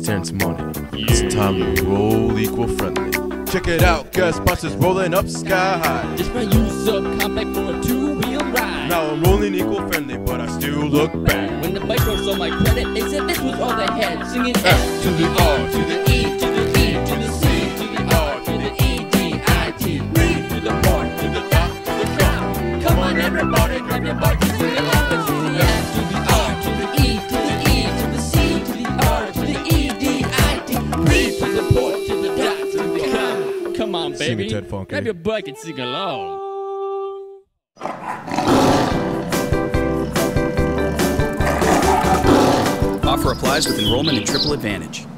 and Terrance Money. It's time to roll equal friendly. Check it out, guest busters rolling up sky high. Just my use up compact for a two-wheel ride. Now I'm rolling equal friendly, but I still look bad. When the bike was on my credit, they said this was all they had. Singing S to the R to the E to the E to the C to the R to the E D I T. Read to the part to the dot to the drop. Come on everybody, grab your bike and sing along. This is the S to the R to the E to the E to the C to the R to the E D I T. Read to the port to the dot to the com. Come on, baby, Sing it, Ted Funky. grab your bike and sing along. Offer applies with enrollment in Triple Advantage.